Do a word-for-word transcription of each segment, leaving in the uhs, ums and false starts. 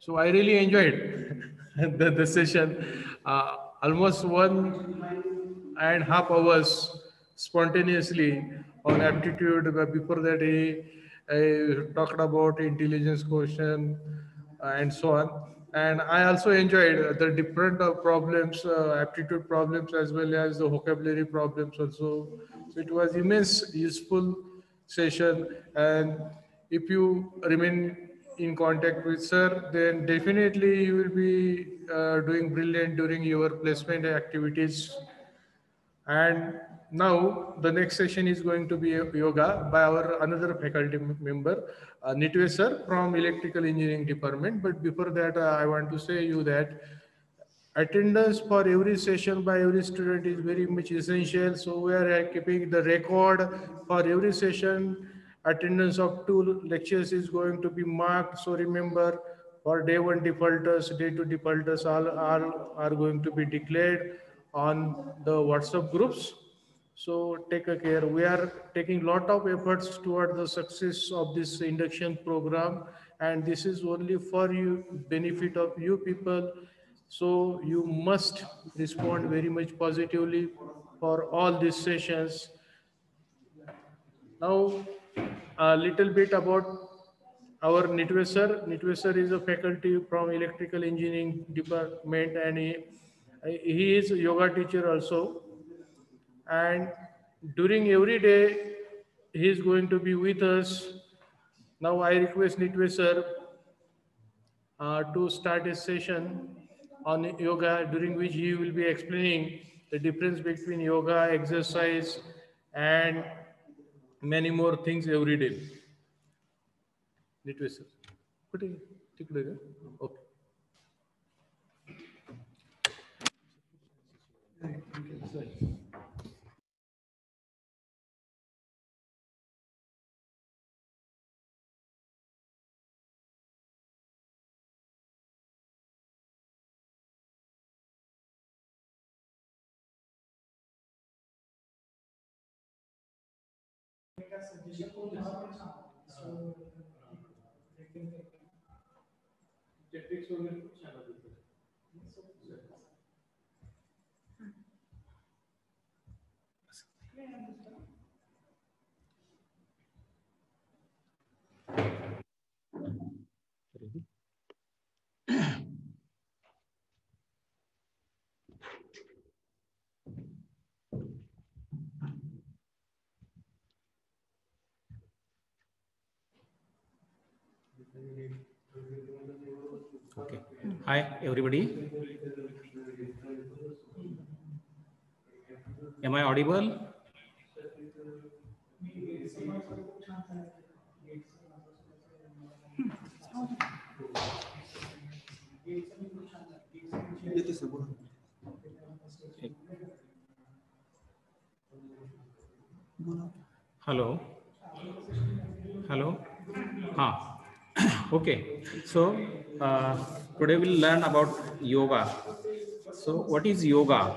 So I really enjoyed the, the session. Uh, almost one and a half hours spontaneously on aptitude. But before that, he, he talked about intelligence question uh, and so on. And I also enjoyed the different uh, problems, uh, aptitude problems, as well as the vocabulary problems also. So it was immense useful session. And if you remain in contact with sir, then definitely you will be uh, doing brilliant during your placement activities. And now the next session is going to be yoga by our another faculty m- member, uh, Nitwe sir from Electrical Engineering Department. But before that, uh, I want to say you that attendance for every session by every student is very much essential. So we are uh, keeping the record for every session. Attendance of two lectures is going to be marked. So remember, for day one defaulters, day two defaulters, all, all are going to be declared on the WhatsApp groups. So take a care. We are taking lot of efforts toward the success of this induction program, and this is only for you benefit of you people. So you must respond very much positively for all these sessions. Now, a little bit about our Nitwe sir. Nitwe sir is a faculty from Electrical Engineering Department, and he, he is a yoga teacher also. And during every day, he is going to be with us. Now, I request Nitwe sir uh, to start a session on yoga, during which he will be explaining the difference between yoga, exercise, and many more things every day. Nitwe sir. कुठे तिकडे का? Okay. Okay. Hi, everybody. Am I audible? Hello. Hello. Huh. Okay. So uh, today we'll learn about yoga. So what is yoga?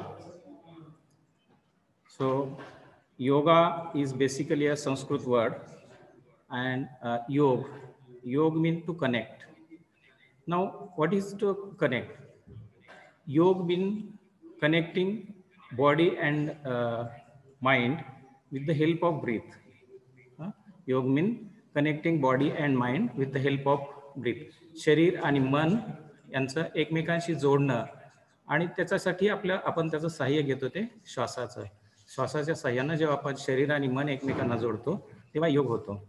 So yoga is basically a Sanskrit word, and uh, yog. Yog means to connect. Now, what is to connect? Yoga means connecting body and uh, mind with the help of breath. Huh? Yoga means connecting body and mind with the help of breath. शरीर आणि मन यांचं एकमेकांशी जोडणं, आणि त्याच्यासाठी आपल्या आपण त्याचं सहाय्य घेतो ते श्वासाचं. श्वासाच्या सहाय्यानं जेव्हा आपण शरीर आणि मन एकमेकांना जोडतो तेव्हा योग होतो.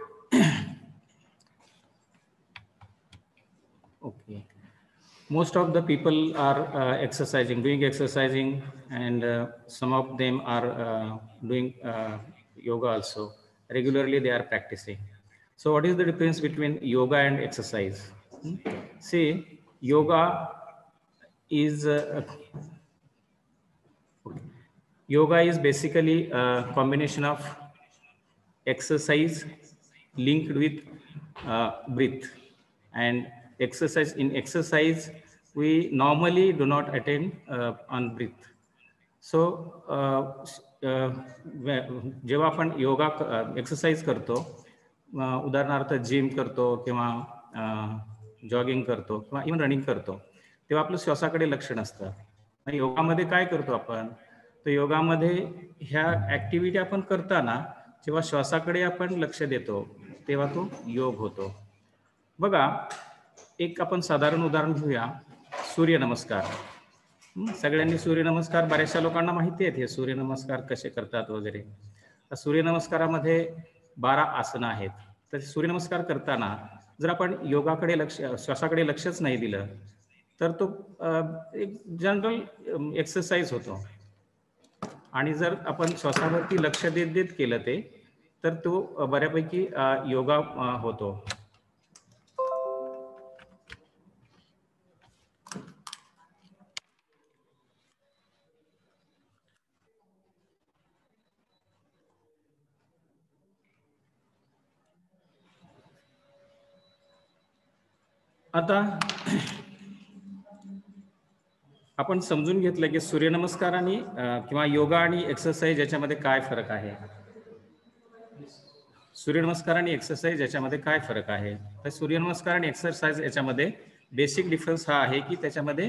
Okay. Most of the people are uh, exercising, doing exercising, and uh, some of them are uh, doing uh, yoga also. Regularly they are practicing. So what is the difference between yoga and exercise? Hmm? See, yoga is uh, okay. Yoga is basically a combination of exercise linked with uh, breath. And exercise in exercise we normally do not attend uh, on breath. So uh, uh, जेव्हा आपण yoga exercise करतो, उदाहरणार्थ gym करतो किंवा jogging करतो किंवा even running करतो तेव्हा आपलं श्वासाकडे लक्ष नसतं. आणि योगामध्ये काय करतो आपण, तर योगामध्ये ह्या ऍक्टिव्हिटी आपण करताना जेव्हा श्वासाकडे आपण लक्ष देतो तेव्हा तो योग होतो. बघा, एक आपण साधारण उदाहरण घेऊया, सूर्यनमस्कार. सगळ्यांनी सूर्यनमस्कार, बऱ्याचशा लोकांना माहिती आहेत हे सूर्यनमस्कार कसे करतात वगैरे. तर सूर्यनमस्कारामध्ये बारा आसनं आहेत. तर सूर्यनमस्कार करताना जर आपण योगाकडे लक्ष, श्वासाकडे लक्षच नाही दिलं तर तो एक जनरल एक्सरसाइज होतो. आणि जर आपण श्वासावरती लक्ष देत देत केलं ते तर तो बऱ्यापैकी योगा होतो. आता आपण समजून घेतलं की सूर्यनमस्कार आणि किंवा योगा आणि एक्सरसाइज याच्यामध्ये काय फरक आहे. सूर्यनमस्कार आणि एक्सरसाइज याच्यामध्ये काय फरक आहे, तर सूर्यनमस्कार आणि एक्सरसाइज याच्यामध्ये बेसिक डिफरन्स हा आहे की त्याच्यामध्ये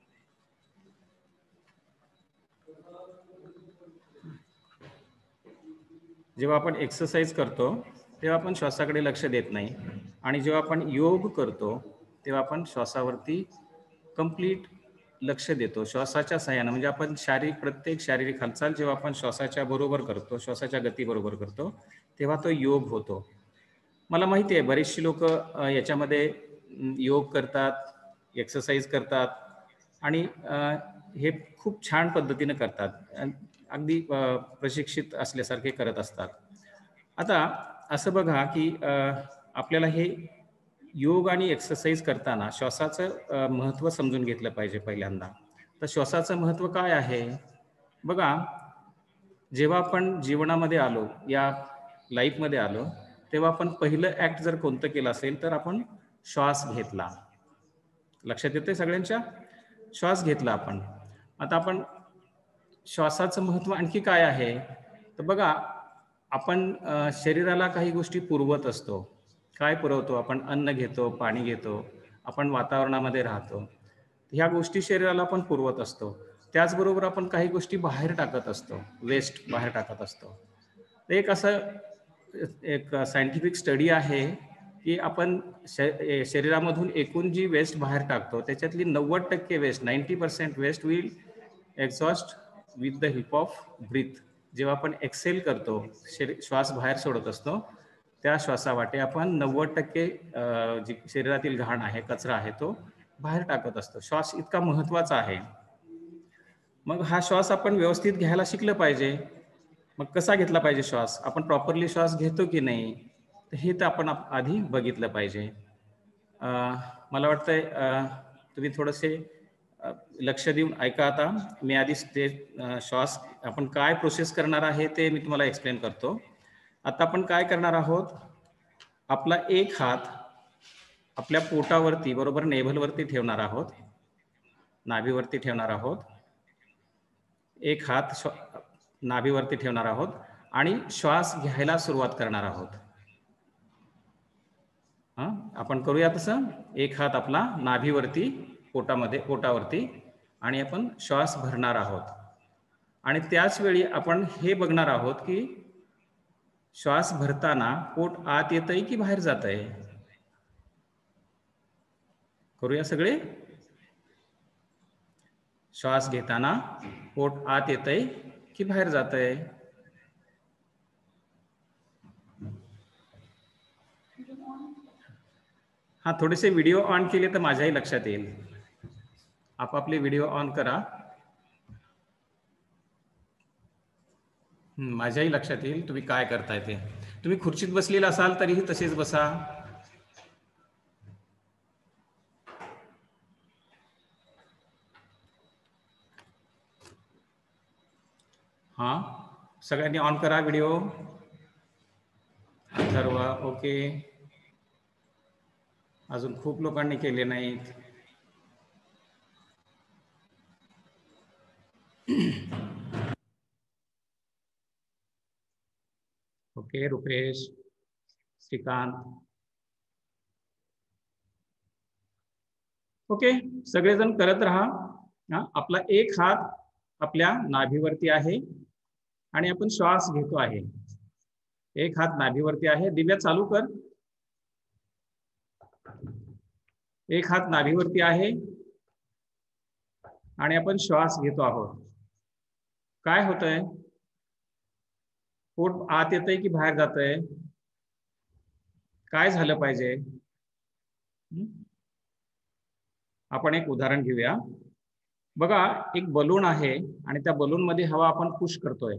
जेव्हा आपण एक्सरसाइज करतो तेव्हा आपण श्वासाकडे लक्ष देत नाही, आणि जेव्हा आपण योग करतो तेव्हा आपण श्वासावरती कंप्लीट लक्ष देतो श्वासाच्या सहाय्याने. म्हणजे आपण शारीरिक प्रत्येक शारीरिक हालचाल जेव्हा आपण श्वासाच्या बरोबर करतो, श्वासाच्या गती बरोबर करतो तेव्हा तो योग होतो. मला माहिती आहे बरेचशी लोक याच्यामध्ये योग करतात, एक्सरसाइज करतात आणि हे खूप छान पद्धतीने करतात, अगदी प्रशिक्षित असल्यासारखे करत असतात. आता असं बघा की आपल्याला हे योग आणि एक्सरसाइज करताना श्वासाचं महत्त्व समजून घेतलं पाहिजे पहिल्यांदा. तर श्वासाचं महत्त्व काय आहे बघा, जेव्हा आपण जीवनामध्ये आलो, या लाईफमध्ये आलो, तेव्हा आपण पहिलं ऍक्ट जर कोणतं केलं असेल तर आपण श्वास घेतला. लक्षात येते सगळ्यांच्या, श्वास घेतला आपण. आता आपण श्वासाचं महत्त्व आणखी काय आहे तर बघा, आपण शरीराला काही गोष्टी पुरवत असतो. काय पुरवतो आपण, अन्न घेतो, पाणी घेतो, आपण वातावरणामध्ये राहतो, ह्या गोष्टी शरीराला आपण पुरवत असतो. त्याचबरोबर आपण काही गोष्टी बाहेर टाकत असतो, वेस्ट बाहेर टाकत असतो. एक असं एक सायंटिफिक स्टडी आहे की आपण शरीरामधून एकूण जी वेस्ट बाहेर टाकतो त्याच्यातली नव्वद टक्के waste, ninety percent waste will exhaust with the help of breath. जेव्हा आपण एक्सेल करतो, श्वास बाहेर सोडत असतो, त्या श्वासावाटे आपण नव्वद टक्के जी शरीरातील घाण आहे, कचरा आहे, तो बाहेर टाकत असतो. श्वास इतका महत्वाचा आहे. मग हा श्वास आपण व्यवस्थित घ्यायला शिकलं पाहिजे. मग कसा घेतला पाहिजे श्वास, आपण प्रॉपरली श्वास घेतो की नाही, हे तर आपण आधी बघितलं पाहिजे. मला वाटतंय तुम्ही थोडेसे लक्ष देऊन ऐका. आता मी आधी ते श्वास आपण काय प्रोसेस करणार आहे ते मी तुम्हाला एक्सप्लेन करतो. आता आपण काय करणार आहोत, आपला एक हात आपल्या पोटावरती बरोबर नेव्हलवरती ठेवणार आहोत, नाभीवरती ठेवणार आहोत. एक हात नाभीवरती ठेवणार आहोत आणि श्वास घ्यायला सुरुवात करणार आहोत. हा, आपण करूया तसं. एक हात आपला नाभीवरती, पोटामध्ये पोटावरती, आणि आपण श्वास भरणार आहोत. आणि त्याच वेळी आपण हे बघणार आहोत की श्वास भरताना पोट आत येतंय की बाहेर जातंय. करूया सगळे. श्वास घेताना पोट आत येतंय की बाहेर जातंय. हा, थोडेसे व्हिडिओ ऑन केले तर माझ्याही लक्षात येईल. आपापले व्हिडिओ ऑन करा, माझ्याही लक्षात येईल तुम्ही काय करताय ते. तुम्ही खुर्चीत बसलेला असाल तरीही तसेच बसा. हा, सगळ्यांनी ऑन करा व्हिडिओ. ठरवा. ओके, अजून खूप लोकांनी केले नाहीत. ओके, रुपेश, श्रीकांत, ओके, सगळेजण करत राहा. हा, आपला एक हात आपल्या नाभीवरती आहे आणि आपण श्वास घेतो आहे. एक हात नाभीवरती आहे. दिव्या चालू कर. एक हात नाभीवरती आहे आणि आपण श्वास घेतो आहोत. काय होतंय? पोट आत येतंय की बाहेर जातंय? काय झालं पाहिजे? आपण एक उदाहरण घेऊया. बघा, एक बलून आहे आणि त्या बलून मध्ये हवा आपण पुश करतोय.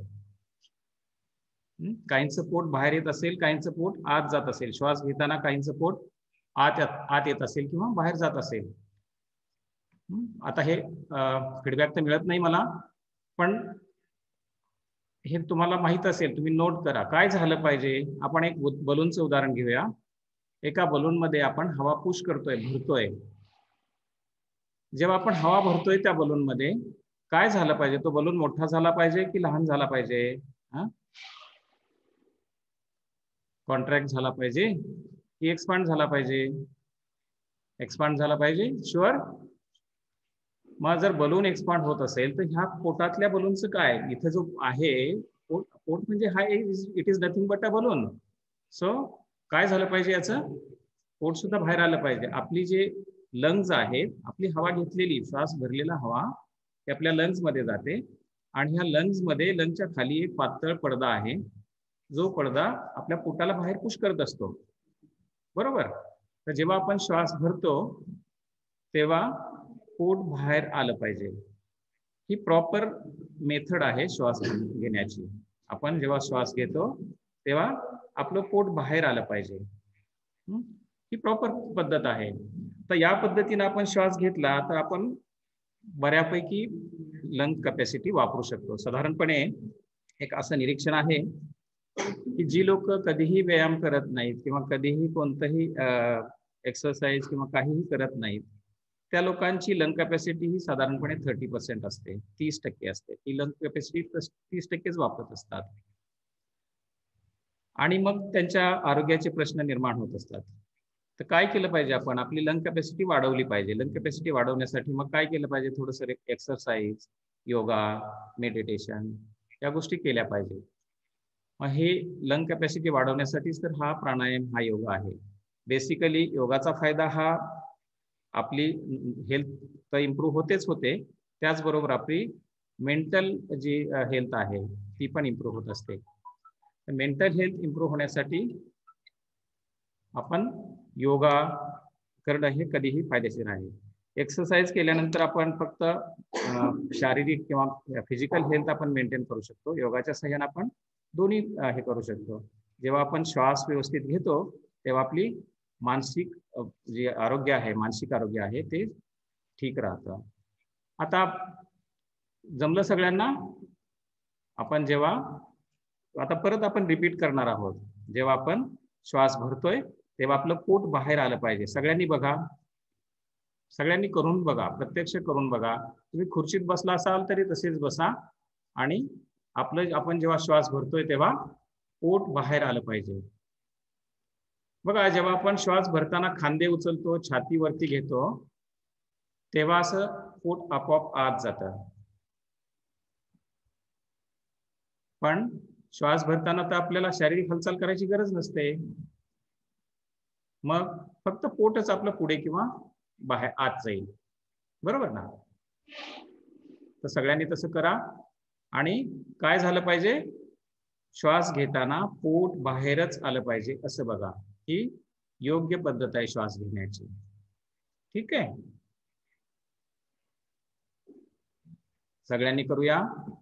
काहींचं पोट बाहेर येत असेल, काहींचं पोट आत जात असेल. श्वास घेताना काहींचं पोट आत आत येत असेल किंवा बाहेर जात असेल. आता हे फीडबॅक तर मिळत नाही मला, पण हे तुम्हाला माहित असेल, तुम्ही नोट करा. काय झालं पाहिजे? आपण एक बलूनचं उदाहरण घेऊया. एका बलून मध्ये आपण हवा पुश करतोय, भरतोय. जेव्हा आपण हवा भरतोय त्या बलून मध्ये काय झालं पाहिजे? तो बलून मोठा झाला पाहिजे की लहान झाला पाहिजे? हा, कॉन्ट्रॅक्ट झाला पाहिजे की एक्सपांड झाला पाहिजे? एक्सपांड झाला पाहिजे. शुअर? मग जर बलून एक्सपांड होत असेल तर ह्या पोटातल्या बलूनचं काय? इथे जो आहे पोट, पोट म्हणजे हा it is nothing but a balloon. So काय झालं पाहिजे? याचं पोट सुद्धा बाहेर आलं पाहिजे. आपली जे लंग्स आहेत, आपली हवा घेतलेली, श्वास भरलेला हवा ते आपल्या लंग्स मध्ये जाते आणि ह्या लंग्स मध्ये लंग्सच्या खाली एक पातळ पडदा आहे, जो पडदा आपल्या पोटाला बाहेर पुश करत असतो. बरोबर? तर जेव्हा आपण श्वास भरतो तेव्हा पोट बाहेर आलं पाहिजे. ही प्रॉपर मेथड आहे श्वास घेण्याची. आपण जेव्हा श्वास घेतो तेव्हा आपलं पोट बाहेर आलं पाहिजे. ही प्रॉपर पद्धत आहे. तर या पद्धतीने आपण श्वास घेतला तर आपण बऱ्यापैकी लंग कॅपॅसिटी वापरू शकतो. साधारणपणे एक असं निरीक्षण आहे की जी लोक कधीही व्यायाम करत नाहीत किंवा कधीही कोणतंही एक्सरसाइज किंवा काहीही करत नाहीत, त्या लोकांची लंग कॅपॅसिटी ही साधारणपणे थर्टी पर्सेंट असते, तीस टक्के असते. ही लंग कॅपॅसिटी तीस टक्केच वापरत असतात आणि मग त्यांच्या आरोग्याचे प्रश्न निर्माण होत असतात. तर काय केलं पाहिजे? आपण आपली लंग कॅपॅसिटी वाढवली पाहिजे. लंग कॅपॅसिटी वाढवण्यासाठी मग काय केलं पाहिजे? थोडंसं एक्सरसाइज, योगा, मेडिटेशन या गोष्टी केल्या पाहिजे. मग हे लंग कॅपॅसिटी वाढवण्यासाठीच तर हा प्राणायाम, हा योगा आहे. बेसिकली योगाचा फायदा हा आपली हेल्थ तर इम्प्रूव्ह होतेच होते, त्याचबरोबर आपली मेंटल जी हेल्थ आहे ती पण इम्प्रूव्ह होत असते. मेंटल हेल्थ इम्प्रूव्ह होण्यासाठी आपण योगा करणं हे कधीही फायदेशीर आहे. एक्सरसाइज केल्यानंतर आपण फक्त शारीरिक किंवा फिजिकल हेल्थ आपण मेंटेन करू शकतो. योगाच्या सहाय्याने आपण दोन्ही हे करू शकतो. जेव्हा आपण श्वास व्यवस्थित घेतो तेव्हा आपली मानसिक जे आरोग्य आहे, मानसिक आरोग्य आहे ते ठीक राहतं. आता जमलं सगळ्यांना? आपण जेव्हा आता परत आपण रिपीट करणार आहोत. जेव्हा आपण श्वास भरतोय तेव्हा आपलं पोट बाहेर आलं पाहिजे. सगळ्यांनी बघा, सगळ्यांनी करून बघा, प्रत्यक्ष करून बघा. तुम्ही खुर्चीत बसला असाल तरी तसेच बसा आणि आपलं आपण जेव्हा श्वास भरतोय तेव्हा पोट बाहेर आलं पाहिजे. बघा, जेव्हा आपण श्वास भरताना खांदे उचलतो, छाती वरती घेतो, तेव्हा असं पोट आपोआप आत जातं. पण श्वास भरताना तर आपल्याला शारीरिक हालचाल करायची गरज नसते. मग फक्त पोटच आपलं पुढे किंवा बाहेर आत जाईल. बरोबर ना? तर सगळ्यांनी तसं करा. आणि काय झालं पाहिजे? श्वास घेताना पोट बाहेरच आलं पाहिजे असं बघा. ही योग्य पद्धत आहे श्वास घेण्याची. ठीक आहे? सगळ्यांनी करूया.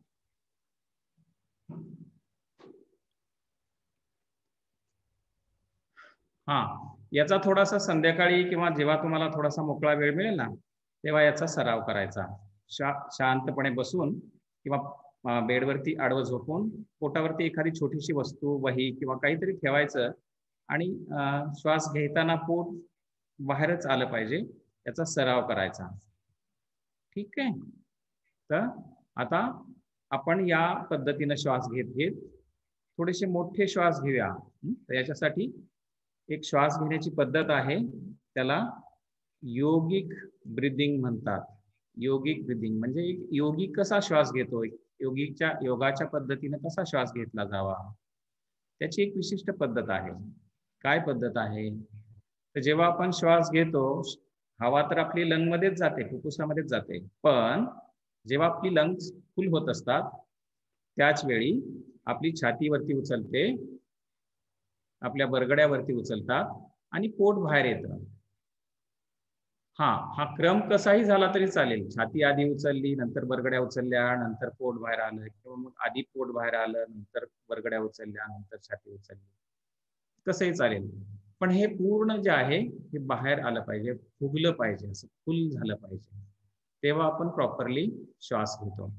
हा, याचा थोडासा संध्याकाळी किंवा जेव्हा तुम्हाला थोडासा मोकळा वेळ मिळेल ना तेव्हा याचा सराव करायचा. शा शांतपणे बसून किंवा बेडवरती आडवं झोपून पोटावरती एखादी छोटीशी वस्तू, वही किंवा काहीतरी ठेवायचं आणि श्वास घेताना पोट बाहेरच आलं पाहिजे याचा सराव करायचा. ठीक आहे? तर आता आपण या पद्धतीने श्वास घेत घेत थोडेसे मोठे श्वास घेऊया. तर याच्यासाठी एक श्वास घेण्याची पद्धत आहे, त्याला योगिक ब्रीदिंग म्हणतात. योगिक ब्रीदिंग म्हणजे एक योगी कसा श्वास घेतो, योगीच्या योगाच्या पद्धतीने कसा श्वास घेतला जावा, त्याची एक विशिष्ट पद्धत आहे. काय पद्धत आहे? तर जेव्हा आपण श्वास घेतो, हवा तर आपली लंग मध्येच जाते, फुफ्फुसामध्येच जाते, पण जेव्हा आपली लंग्स फुल होत असतात त्याच वेळी आपली छाती वरती उचलते, आपल्या बरगड्यावरती उचलतात आणि पोट बाहेर येतं. हा हा क्रम कसाही झाला तरी चालेल. छाती आधी उचलली, नंतर बरगड्या उचलल्या, नंतर पोट बाहेर आलं, किंवा मग आधी पोट बाहेर आलं, नंतर बरगड्या उचलल्या, नंतर छाती उचलली, कसंही चालेल. पण हे पूर्ण जे आहे हे बाहेर आलं पाहिजे, फुगलं पाहिजे, असं फुल झालं पाहिजे, तेव्हा आपण प्रॉपरली श्वास घेतो.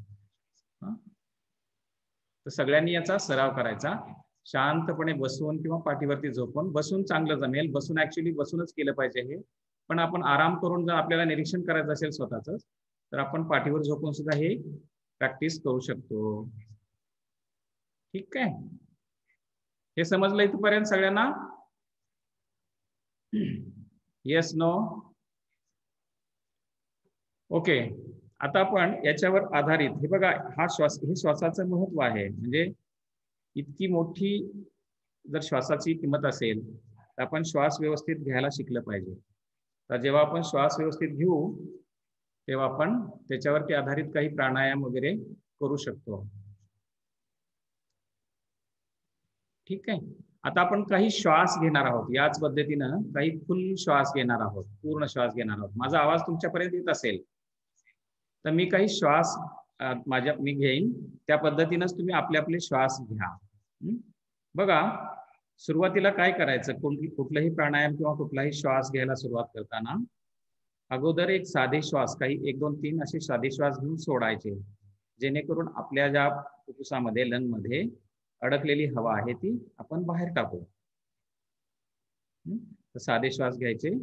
तर सगळ्यांनी याचा सराव करायचा. शांतपणे बसून किंवा पाठीवरती झोपून, बसून चांगलं जमेल, बसून ऍक्च्युली बसूनच केलं पाहिजे हे, पण आपण आराम करून जर आपल्याला निरीक्षण करायचं असेल स्वतःच, तर आपण पाठीवर झोपून सुद्धा हे प्रॅक्टिस करू शकतो. ठीक आहे, हे समजलं इथपर्यंत सगळ्यांना? Yes no? ओके. आता आपण याच्यावर आधारित, हे बघा, हा श्वास, हे श्वासाचं महत्व आहे. म्हणजे इतकी मोठी जर श्वासाची किंमत असेल तर आपण श्वास व्यवस्थित घ्यायला शिकलं पाहिजे. तर जेव्हा आपण श्वास व्यवस्थित घेऊ तेव्हा आपण त्याच्यावरती आधारित काही प्राणायाम वगैरे करू शकतो. ठीक आहे, आता आपण काही श्वास घेणार आहोत, याच पद्धतीनं काही फुल श्वास घेणार आहोत, पूर्ण श्वास घेणार आहोत. माझा आवाज तुमच्यापर्यंत येत असेल तर मी काही श्वास माझ्या मी घेईन, त्या पद्धतीनंच तुम्ही आपले आपले श्वास घ्या. बघा, सुरुवातीला काय करायचं, कोणती कुठलाही प्राणायाम किंवा कुठलाही श्वास घ्यायला सुरुवात करताना अगोदर एक साधे श्वास, काही एक दोन तीन असे साधे श्वास घेऊन सोडायचे, जेणेकरून आपल्या ज्या फुफ्फुसामध्ये, लंग मध्ये अडकलेली हवा आहे ती आपण बाहेर टाकू. तर साधे श्वास घ्यायचे,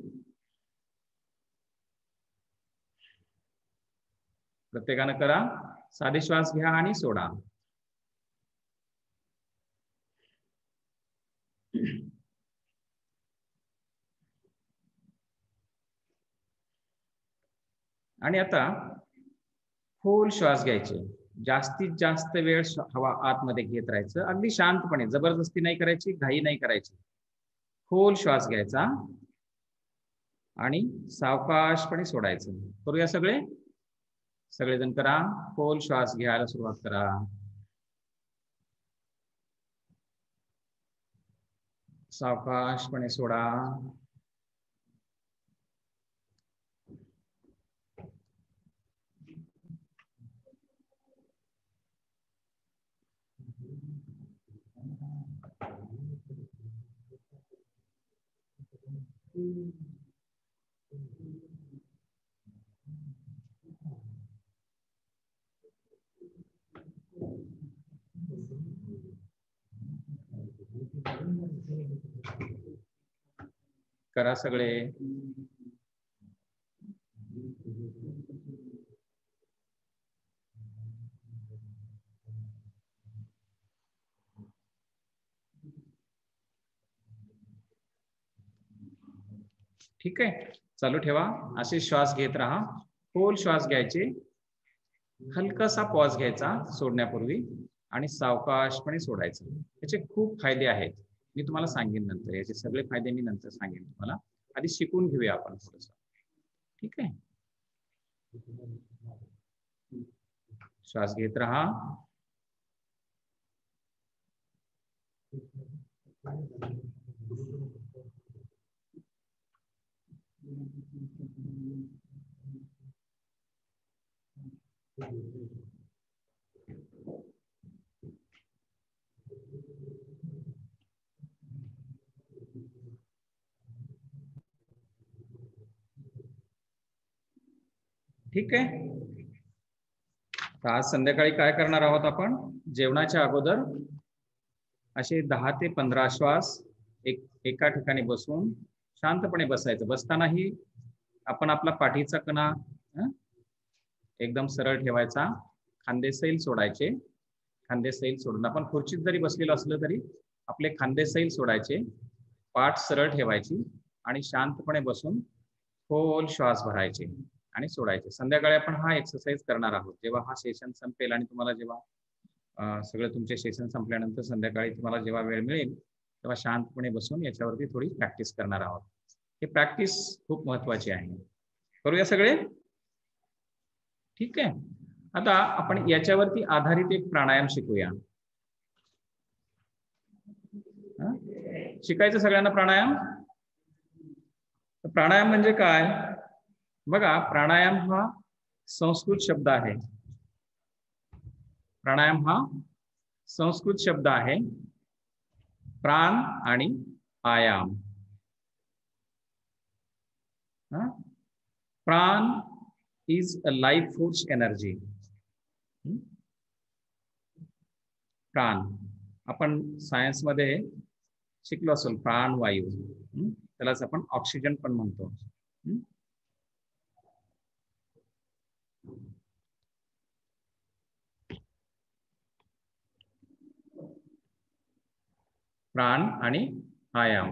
प्रत्येकानं करा. साधे श्वास घ्या आणि सोडा. आणि आता खोल श्वास घ्यायचे, जास्तीत जास्त वेळ हवा आतमध्ये घेत राहायचं, अगदी शांतपणे, जबरदस्ती नाही करायची, घाई नाही करायची. खोल श्वास घ्यायचा आणि सावकाशपणे सोडायचं. करूया सगळे? सगळेजण करा. खोल श्वास घ्यायला सुरुवात करा, सावकाशपणे सोडा. करा सगळे. ठीक आहे, चालू ठेवा. असे श्वास घेत राहा, खोल श्वास घ्यायचे, हलकासा पॉज घ्यायचा सोडण्यापूर्वी आणि सावकाशपणे सोडायचं. याचे खूप फायदे आहेत, मी तुम्हाला सांगेन नंतर. याचे सगळे फायदे मी नंतर सांगेन तुम्हाला. आधी शिकून घेऊया आपण थोडंसं. ठीक आहे, श्वास घेत राहा, ठीक आहे. आज संध्याकाळी काय करणार आहोत आपण? जेवणाच्या अगोदर असे दहा ते पंधरा श्वास एक एका ठिकाणी बसून शांतपणे बसायचं. बसतानाही आपण आपला पाठीचा कणा एकदम सरळ ठेवायचा, खांदे सैल सोडायचे. खांदे सैल सोडून आपण खुर्चीत जरी बसलेलो असलं तरी आपले खांदे सैल सोडायचे, पाठ सरळ ठेवायची आणि शांतपणे बसून खोल श्वास भरायचे आणि सोडायचे. संध्याकाळी आपण हा एक्सरसाइज करणार आहोत. जेव्हा हा सेशन संपेल आणि तुम्हाला जेव्हा अ, सगळं तुमचे सेशन संपल्यानंतर संध्याकाळी तुम्हाला जेव्हा वेळ मिळेल तेव्हा शांतपणे बसून याच्यावरती थोडी प्रॅक्टिस करणार आहोत. ही प्रॅक्टिस खूप महत्वाची आहे. करूया सगळे? ठीक आहे. आता आपण याच्यावरती आधारित एक प्राणायाम शिकूया. शिकायचं सगळ्यांना प्राणायाम? प्राणायाम म्हणजे काय? बघा, प्राणायाम हा संस्कृत शब्द आहे. प्राणायाम हा संस्कृत शब्द आहे. प्राण आणि आयाम. प्राण is a life force energy. प्राण आपण सायन्स मध्ये शिकलो असेल, प्राणवायू, त्यालाच आपण ऑक्सिजन पण म्हणतो. प्राण आणि आयाम.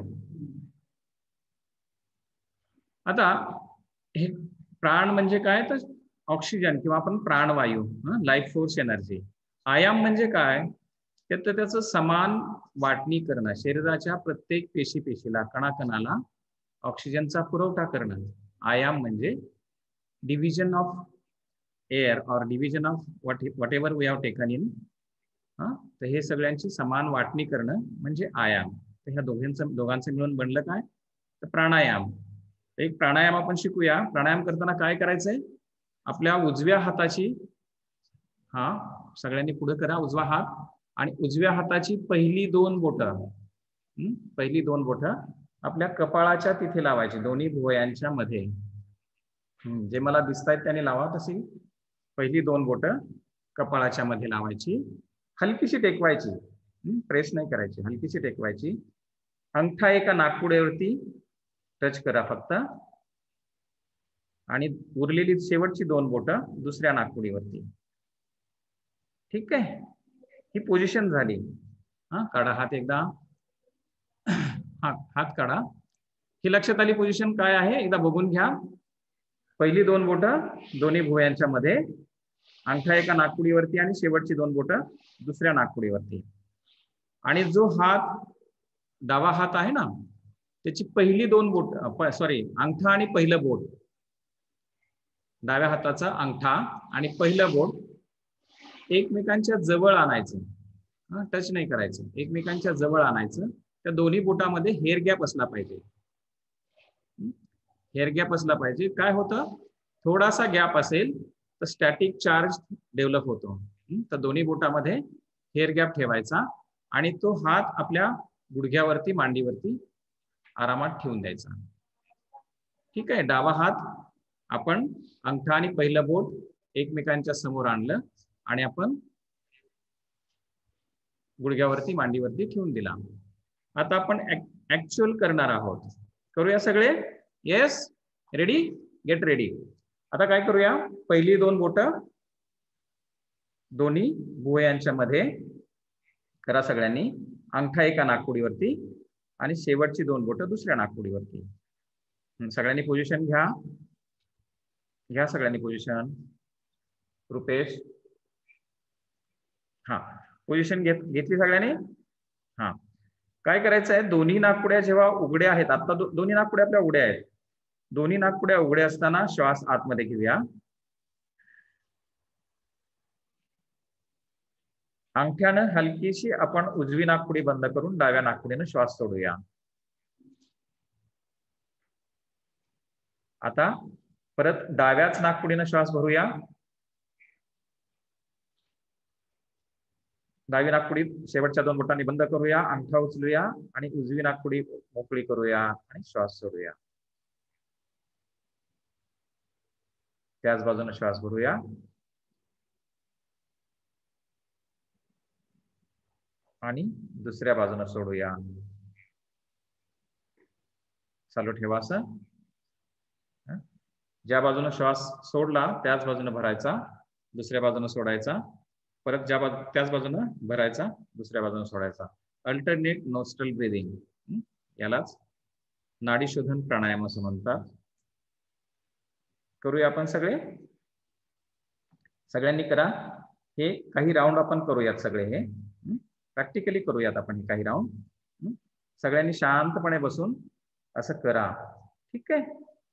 आता हे प्राण म्हणजे काय? तर ऑक्सिजन किंवा आपण प्राणवायू, लाईफ फोर्स एनर्जी. आयाम म्हणजे काय? तर त्याचं समान वाटणी करणं, शरीराच्या प्रत्येक पेशी पेशीला, कणाकणाला ऑक्सिजनचा पुरवठा करणं. आयाम म्हणजे division of air or division of what whatever we have taken in. हा, तर हे सगळ्यांची समान वाटणी करणं म्हणजे आयाम. तर ह्या दोघांचं दोघांचं मिळून बनलं काय? तर प्राणायाम. एक प्राणायाम आपण शिकूया. प्राणायाम करताना काय करायचंय? आपल्या उजव्या हाताची, हा सगळ्यांनी पुढे करा उजवा हात, आणि उजव्या हाताची पहिली दोन बोटं, पहिली दोन बोटं आपल्या कपाळाच्या तिथे लावायची, दोन्ही भुवयांच्या मध्ये. जे मला दिसत आहेत त्याने लावा. तशी पहिली दोन बोटं कपाळाच्या मध्ये लावायची, हलकीशी टेकवायची, प्रेस नाही करायची, हलकीशी टेकवायची. अंगठा एका नाकपुड्यावरती टच करा फक्त, आणि उरलेली शेवटची दोन बोटं दुसऱ्या नाकपुडीवरती. ठीक आहे, ही पोझिशन झाली. हा, काढा हात एकदा, हात हात काढा. ही लक्षात आली पोझिशन काय आहे? एकदा बघून घ्या. पहिली दोन बोटं दोन्ही भुवयांच्या मध्ये, अंगठा एका नाकपुडीवरती आणि शेवटची दोन बोटं दुसऱ्या नाकपुडीवरती. आणि जो हात डावा हात आहे ना, त्याची पहिली दोन बोट, सॉरी अंगठा आणि पहिलं बोट, डाव्या हाताचा अंगठा आणि पहिलं बोट एकमेकांच्या जवळ आणायचं. हा, टच नाही करायचं, एकमेकांच्या जवळ आणायचं. त्या दोन्ही बोटामध्ये हेअर गॅप असला पाहिजे. हेअर गॅप असला पाहिजे. काय होतं? थोडासा गॅप असेल तर स्टॅटिक चार्ज डेव्हलप होतो. तर दोन्ही बोटामध्ये हेअर गॅप ठेवायचा आणि तो हात आपल्या गुडघ्यावरती, मांडीवरती आरामात ठेवून द्यायचा. ठीक आहे. डावा हात आपण अंगठा आणि पहिलं बोट एकमेकांच्या समोर आणलं आणि आपण गुडघ्यावरती, मांडीवरती ठेवून दिला. आता आपण ऍक्च्युअल करणार आहोत. करूया सगळे? Yes, ready? Get ready. आता काय करूया? पहिली दोन बोटं दोन्ही भुवयांच्या मध्ये करा सगळ्यांनी. अंगठा एका नाकपुडीवरती आणि शेवटची दोन बोटं दुसऱ्या नाकपुडीवरती. सगळ्यांनी पोझिशन घ्या. घ्या सगळ्यांनी पोझिशन. रुपेश, हा पोझिशन घेत घेतली सगळ्यांनी? हा, काय करायचं आहे? दोन्ही नाकपुड्या जेव्हा उघड्या आहेत, आता दो, दोन्ही नाकपुड्या आपल्या उघड्या आहेत. दोन्ही नाकपुड्या उघड्या असताना श्वास आतमध्ये घेऊया. अंगठ्यानं हलकीशी आपण उजवी नाकपुडी बंद करून डाव्या नाकपुडीनं श्वास सोडूया. आता परत डाव्याच नाकपुडीनं श्वास भरूया. डावी नाकपुडी शेवटच्या दोन बोटांनी बंद करूया, अंगठा उचलूया आणि उजवी नाकपुडी मोकळी करूया आणि श्वास सोडूया. त्याच बाजूने श्वास भरूया. आणि दुसऱ्या बाजूने सोडूया. चालू ठेवा असं. ज्या बाजूने श्वास सोडला त्याच बाजूने भरायचा, दुसऱ्या बाजूने सोडायचा, परत ज्या बाजू त्याच बाजूने भरायचा, दुसऱ्या बाजूने सोडायचा. अल्टरनेट नोस्ट्रल ब्रीदिंग, यालाच नाडी शोधन प्राणायाम असं म्हणतात. करूया आपण सगळे, सगळ्यांनी करा. हे काही राऊंड आपण करूयात सगळे, हे प्रॅक्टिकली करूयात आपण काही राऊंड. सगळ्यांनी शांतपणे बसून असं करा, ठीक आहे.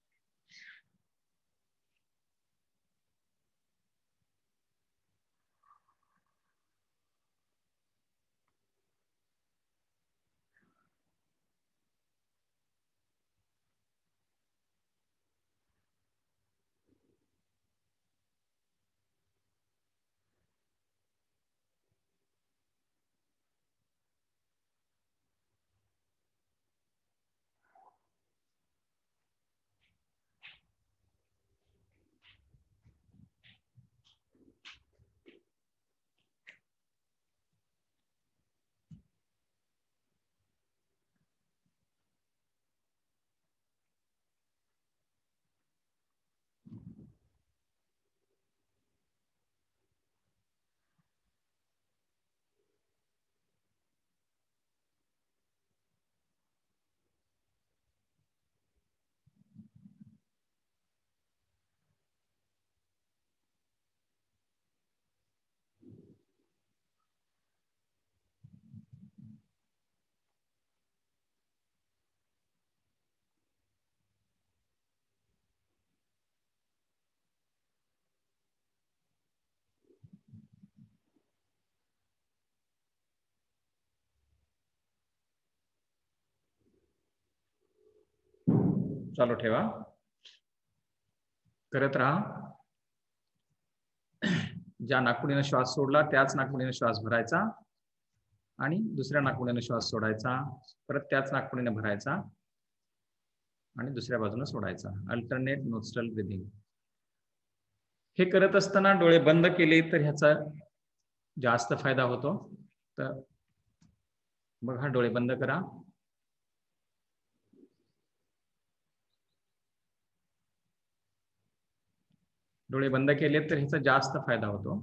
चालू ठेवा, करत राहा. ज्या नाकपुडीने श्वास सोडला त्याच नाकपुडीने श्वास भरायचा आणि दुसऱ्या नाकपुडीने श्वास सोडायचा, परत त्याच नाकपुडीने भरायचा आणि दुसऱ्या बाजूने सोडायचा. Alternate nostril breathing. हे करत असताना डोळे बंद केले तर ह्याचा जास्त फायदा होतो. तर बघा, डोळे बंद करा. डोळे बंद केले तर ह्याचा जास्त फायदा होतो.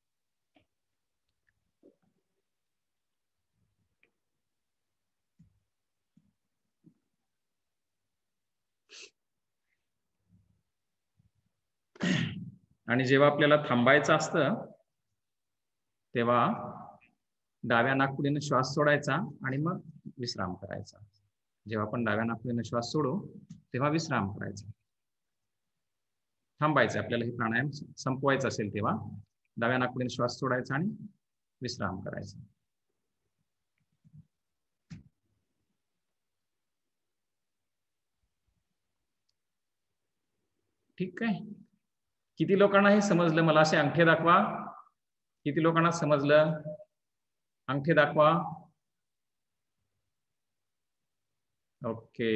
आणि जेव्हा आपल्याला थांबायचं असतं तेव्हा डाव्या नाकपुडीने श्वास सोडायचा आणि मग विश्राम करायचा. जेव्हा आपण डाव्या नाकपुडीने श्वास सोडू तेव्हा विश्राम करायचा. थांबायचं, आपल्याला हे प्राणायाम संपवायचं असेल तेव्हा डाव्या नाकपुडीने श्वास सोडायचा आणि विश्राम करायचा. ठीक आहे. किती लोकांना हे समजलं? मला असे अंगठे दाखवा. किती लोकांना समजलं? अंगठे दाखवा. ओके,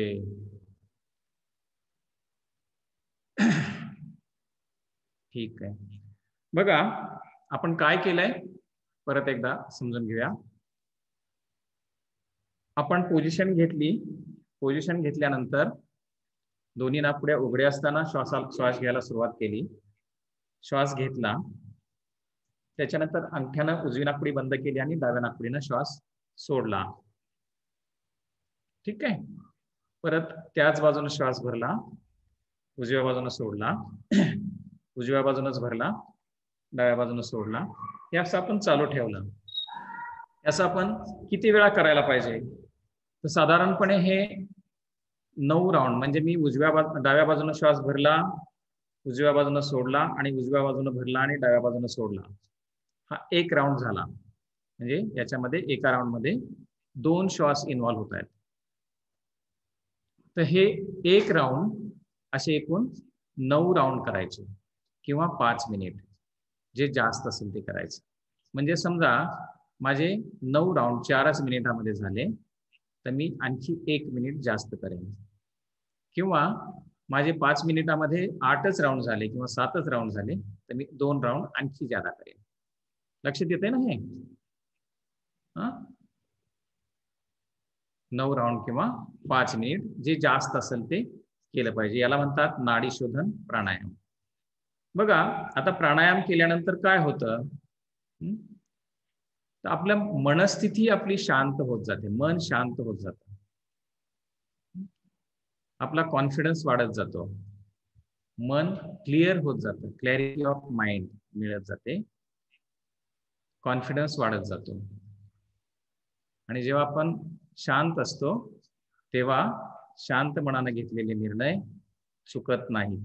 ठीक आहे. बघा, आपण काय केलंय परत एकदा समजून घेऊया. आपण पोझिशन घेतली. पोझिशन घेतल्यानंतर दोन्ही नाकपुड्या उघड्या असताना श्वासा श्वास घ्यायला सुरुवात केली. श्वास घेतला, त्याच्यानंतर अंगठ्यानं उजवी नाकपुडी बंद केली आणि डाव्या नाकपुडीनं श्वास सोडला. ठीक आहे. परत त्याच बाजूने श्वास भरला, उजव्या बाजूने सोडला, उजव्या बाजूनच भरला, डाव्या बाजूने सोडला. हे असं आपण चालू ठेवलं. असं आपण किती वेळा करायला पाहिजे? तर साधारणपणे हे नऊ राऊंड, म्हणजे मी उजव्या बाजू डाव्या बाजूने श्वास भरला, उजव्या बाजूने सोडला आणि उजव्या बाजूने भरला आणि डाव्या बाजूने सोडला. हा एक राऊंड झाला. म्हणजे याच्यामध्ये एका राऊंड मध्ये दोन श्वास इन्व्हॉल्व होत आहेत. तर हे एक राऊंड असे एकूण नऊ राऊंड करायचे किंवा पाच मिनिट, जे जास्त असेल ते करायचं. म्हणजे समजा माझे नऊ राऊंड चारच मिनिटामध्ये झाले तर मी आणखी एक मिनिट जास्त करेन, किंवा माझे पाच मिनिटामध्ये आठच राऊंड झाले किंवा सातच राऊंड झाले तर मी दोन राऊंड आणखी ज्यादा करेन. लक्षात येते ना हे? हा, नऊ राऊंड किंवा पाच मिनिट, जे जास्त असेल ते केलं पाहिजे. याला म्हणतात नाडी शोधन प्राणायाम. बघा, आता प्राणायाम केल्यानंतर काय होतं, तर आपल्या मनस्थिती आपली शांत होत जाते. मन शांत होत जातं, आपला कॉन्फिडन्स वाढत जातो. मन क्लिअर होत जातं, क्लॅरिटी ऑफ माइंड मिळत जाते, कॉन्फिडन्स वाढत जातो. आणि जेव्हा आपण शांत असतो तेव्हा शांत मनाने घेतलेले निर्णय चुकत नाहीत.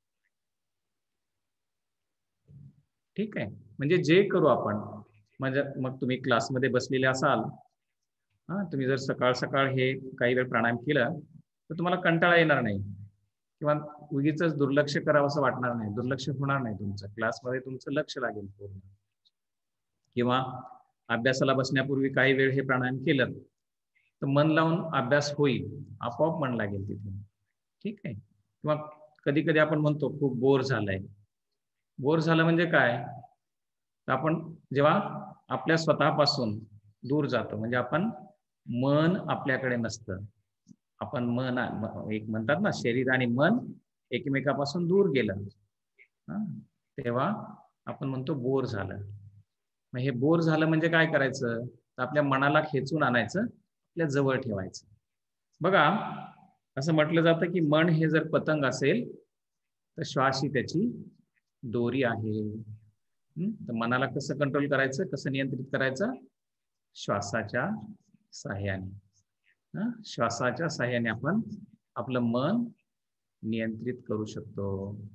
ठीक आहे. म्हणजे जे करू आपण, म्हणजे मग तुम्ही क्लासमध्ये बसलेले असाल, हा तुम्ही जर सकाळ सकाळ हे काही वेळ प्राणायाम केलं तर तुम्हाला कंटाळा येणार नाही किंवा उगीच दुर्लक्ष करावं असं वाटणार नाही, दुर्लक्ष होणार नाही तुमचं, क्लासमध्ये तुमचं लक्ष लागेल पूर्ण. किंवा अभ्यासाला बसण्यापूर्वी काही वेळ हे प्राणायाम केलं तर मन लावून अभ्यास होईल, आपोआप मन लागेल तिथे. ठीक आहे. किंवा कधी कधी आपण म्हणतो खूप बोर झालंय. बोर झालं म्हणजे काय, तर आपण जेव्हा आपल्या स्वतःपासून दूर जातो, म्हणजे आपण मन आपल्याकडे नसतं, आपण मन एक म्हणतात ना, शरीर आणि मन एकमेकापासून दूर गेलं, तेव्हा आपण म्हणतो बोर झालं. मग हे बोर झालं म्हणजे काय करायचं, तर आपल्या मनाला खेचून आणायचं, आपल्या जवळ ठेवायचं. बघा असं म्हटलं जातं की मन हे जर पतंग असेल तर श्वास ही त्याची दोरी आहे. तर मनाला कसं कंट्रोल करायचं, कसं नियंत्रित करायचं, श्वासाच्या साह्याने. श्वासाच्या साह्याने आपण आपलं मन नियंत्रित करू शकतो.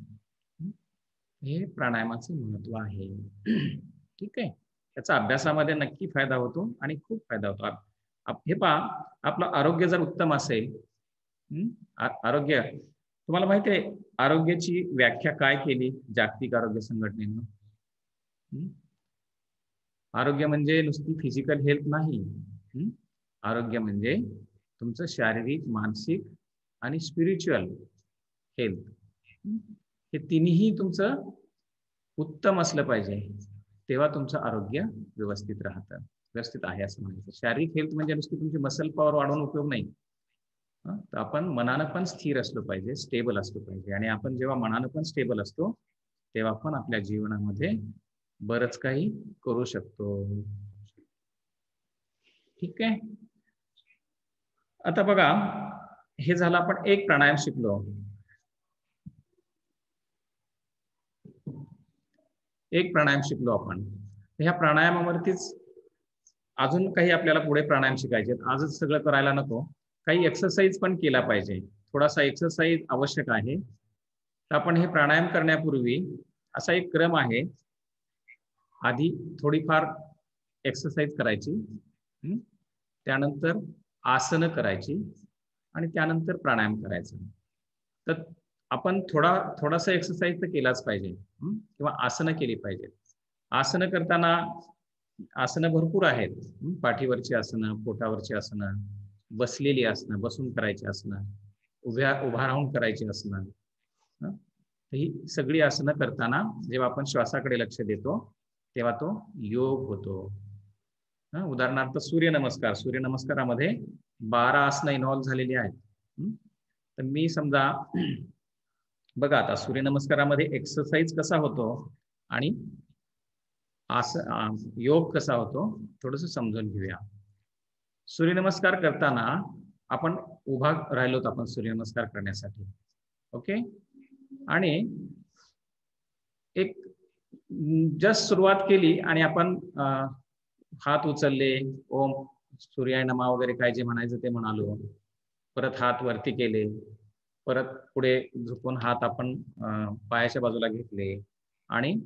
हे प्राणायामाचं महत्व आहे. ठीक आहे. त्याचा अभ्यासामध्ये नक्की फायदा होतो आणि खूप फायदा होतो. हे पहा, आपलं आरोग्य जर उत्तम असेल, आरोग्य, तुम्हाला माहिती आहे आरोग्याची व्याख्या काय केली जागतिक आरोग्य संघटनेनं? आरोग्य म्हणजे नुसती फिजिकल हेल्थ नाही. आरोग्य म्हणजे तुमचं शारीरिक, मानसिक आणि स्पिरिच्युअल हेल्थ, हे तिन्ही तुमचं उत्तम असलं पाहिजे, तेव्हा तुमचं आरोग्य व्यवस्थित राहतं, व्यवस्थित आहे असं म्हणायचं. शारीरिक हेल्थ म्हणजे नुसती तुमची मसल पॉवर वाढवून उपयोग नाही, तर आपण मनानं पण स्थिर असलं पाहिजे, स्टेबल असलं पाहिजे. आणि आपण जेव्हा मनानं पण स्टेबल असतो तेव्हा आपण आपल्या जीवनामध्ये बरंच काही करू शकतो. ठीक आहे. आता बघा, हे झालं आपण एक प्राणायाम शिकलो, एक प्राणायाम शिकलो आपण. ह्या प्राणायामावरतीच अजून काही आपल्याला पुढे प्राणायाम शिकायचे, आजच सगळं करायला नको, काही एक्सरसाइज पण केला पाहिजे. थोडासा एक्सरसाइज आवश्यक आहे. तर आपण हे प्राणायाम करण्यापूर्वी असा एक क्रम आहे, आधी थोडीफार एक्सरसाइज करायची, त्यानंतर आसनं करायची आणि त्यानंतर प्राणायाम करायचं. तर आपण थोडा थोडासा एक्सरसाइज तर केलाच पाहिजे किंवा आसनं केली पाहिजे. आसनं करताना आसनं भरपूर आहेत, पाठीवरची आसनं, पोटावरची आसनं, बसलेली आसनं, बसून करायची आसनं, उभ्या उभा राहून करायची आसनं. ही सगळी आसनं करताना जेव्हा आपण श्वासाकडे लक्ष देतो तेव्हा तो योग होतो. उदाहरणार्थ सूर्यनमस्कार, सूर्यनमस्कारामध्ये बारा आसनं इन्व्हॉल्व झालेली आहेत. तर मी समजा बघा, आता सूर्यनमस्कारामध्ये एक्सरसाइज कसा होतो आणि आसन योग कसा होतो थोडंसं समजून घेऊया. सूर्यनमस्कार करताना आपण उभा राहिलोत आपण सूर्यनमस्कार करण्यासाठी, ओके, आणि एक जस्ट सुरुवात केली आणि आपण हात उचलले, ओम सूर्याय नमः वगैरे काय जे म्हणायचं ते म्हणालो, परत हात वरती केले, परत पुढे झुकून हात आपण पायाच्या बाजूला घेतले आणि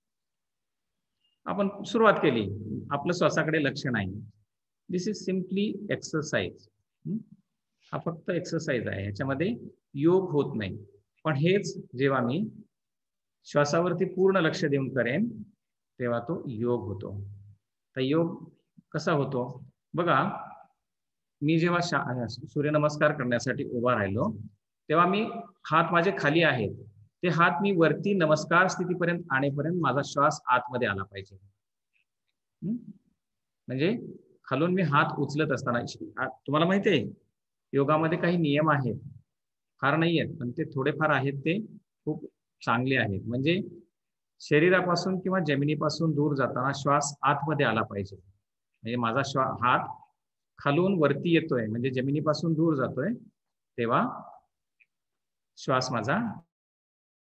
आपण सुरुवात केली, आपलं श्वासाकडे लक्ष नाही. This is simply exercise. हा फक्त एक्सरसाइज आहे, ह्याच्यामध्ये योग होत नाही. पण हेच जेव्हा मी श्वासावरती पूर्ण लक्ष देऊन करेन तेव्हा तो योग होतो. तर योग कसा होतो बघा, मी जेव्हा सूर्यनमस्कार करण्यासाठी उभा राहिलो तेव्हा मी हात माझे खाली आहेत, ते हात मी वरती नमस्कार स्थितीपर्यंत आणेपर्यंत माझा श्वास आतमध्ये आला पाहिजे. म्हणजे खालून मी हात उचलत असताना, तुम्हाला माहिती आहे योगामध्ये काही नियम आहेत, फार नाही आहेत पण ते थोडेफार आहेत, ते खूप चांगले आहेत. म्हणजे शरीरापासून किंवा जमिनीपासून दूर जाताना श्वास आतमध्ये आला पाहिजे. म्हणजे माझा श्वास हात खालून वरती येतोय म्हणजे जमिनीपासून दूर जातोय तेव्हा श्वास माझा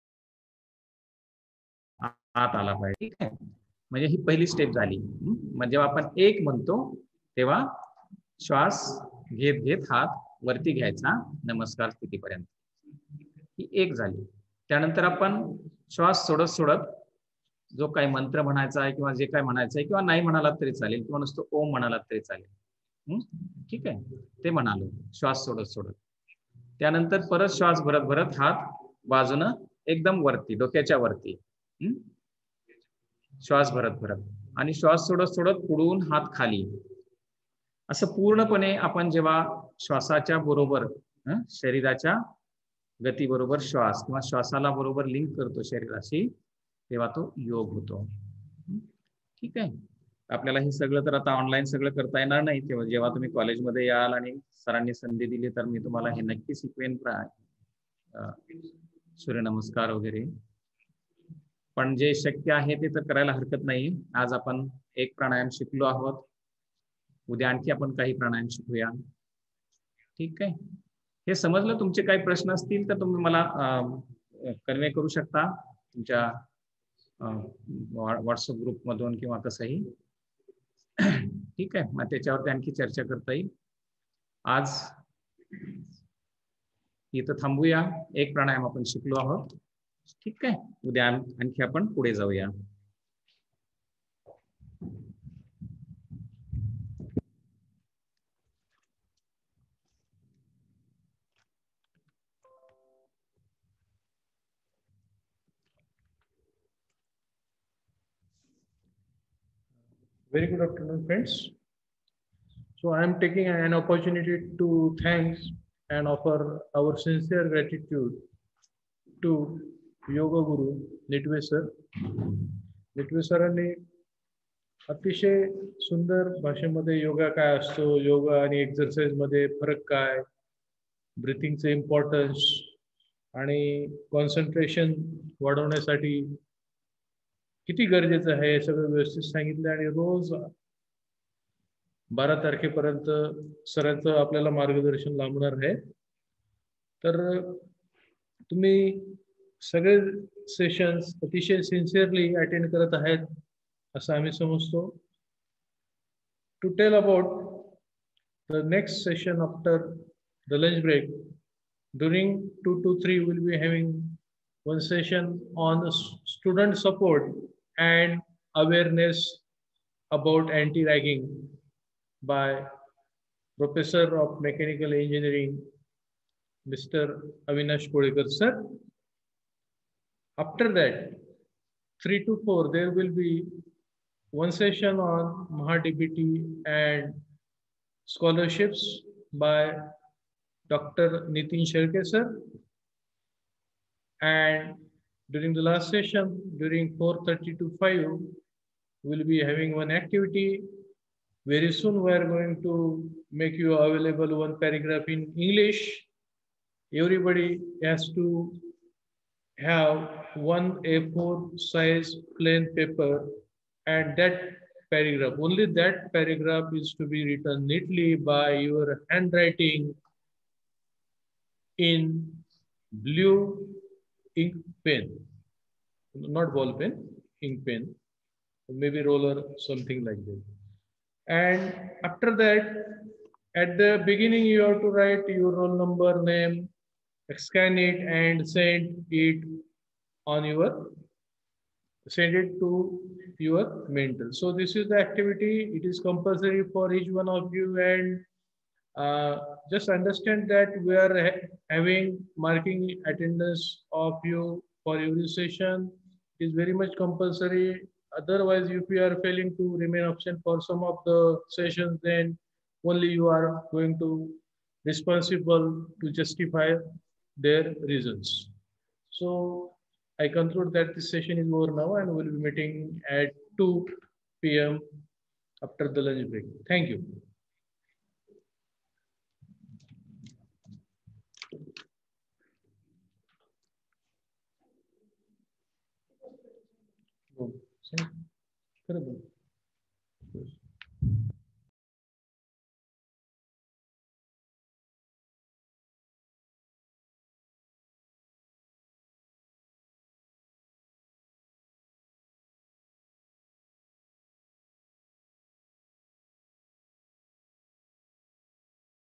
हात आला पाहिजे. ठीक आहे, म्हणजे ही पहिली स्टेप झाली. म्हणजे जेव्हा आपण एक म्हणतो तेव्हा श्वास घेत घेत हात वरती घ्यायचा नमस्कार स्थितीपर्यंत. ही एक झाली. त्यानंतर आपण श्वास सोडत सोडत जो काही मंत्र म्हणायचा आहे किंवा जे काय म्हणायचं आहे किंवा नाही म्हणालात तरी चालेल किंवा नुसतं ओम म्हणालात तरी चालेल. ठीक आहे, ते म्हणालो श्वास सोडत सोडत. त्यानंतर परत श्वास भरत भरत हात बाजूनं एकदम वरती, डोक्याच्या वरती. श्वास भरत भरत आणि श्वास सोडत सोडत पुढून हात खाली. असं पूर्णपणे आपण जेव्हा श्वासाच्या बरोबर शरीराच्या गती बरोबर श्वास किंवा श्वासाला बरोबर लिंक करतो शरीराशी, तेव्हा तो योग होतो. ठीक आहे, आपल्याला हे सगळं तर आता ऑनलाईन सगळं करता येणार नाही. तेव्हा जेव्हा तुम्ही कॉलेजमध्ये याल आणि सरांनी संधी दिली तर मी तुम्हाला हे नक्की शिकवेन, सूर्यनमस्कार वगैरे. पण जे शक्य आहे ते तर करायला हरकत नाही. आज आपण एक प्राणायाम शिकलो आहोत, उद्या आणखी आपण काही प्राणायाम शिकूया. ठीक आहे, हे समजलं? तुमचे काही प्रश्न असतील तर तुम्ही मला कन्वे करू शकता तुमच्या व्हॉट्सअप ग्रुप मधून किंवा कसंही. ठीक आहे, मग त्याच्यावरती आणखी चर्चा करता येईल. आज इथं थांबूया. एक प्राणायाम आपण शिकलो आहोत. ठीक आहे, उद्या आणखी आपण पुढे जाऊया. Very good afternoon, friends. So I am taking an opportunity to thank and offer our sincere gratitude to Yoga Guru Nitwe sir. Nitwe सरांनी अतिशय सुंदर भाषेमध्ये योगा काय असतो, योगा आणि एक्सरसाइज मध्ये फरक काय, ब्रीथिंगचे इम्पॉर्टन्स आणि कॉन्सन्ट्रेशन वाढवण्यासाठी किती गरजेचं आहे हे सगळं व्यवस्थित सांगितलं. आणि रोज बारा तारखेपर्यंत सरांचं आपल्याला मार्गदर्शन लाभणार आहे. तर तुम्ही सगळे सेशन्स अतिशय सिन्सिअरली अटेंड करत आहेत असं आम्ही समजतो. To tell about the next session after the lunch break, during two to three we'll be having one session on student support and awareness about anti-ragging by Professor of Mechanical Engineering, Mister Avinash Kodekar sir. After that, three to four, there will be one session on MahaDBT and scholarships by Doctor Nitin Sherke sir. And during the last session, during four thirty to five, we'll be having one activity. Very soon we are going to make you available one paragraph in English. Everybody has to have one A four size plain paper, and that paragraph, only that paragraph is to be written neatly by your handwriting in blue ink pen, not ball pen, ink pen, maybe roller, something like that. And after that, at the beginning, you have to write your roll number, name, scan it and send it on your, send it to your mentor. So this is the activity. It is compulsory for each one of you, and uh, just understand that we are ha having marking attendance of you for every session. It is very much compulsory. Otherwise, if you are failing to remain absent for some of the sessions, then only you are going to responsible to justify their reasons. So I conclude that this session is over now, and we'll be meeting at two P M after the lunch break. Thank you. Oh,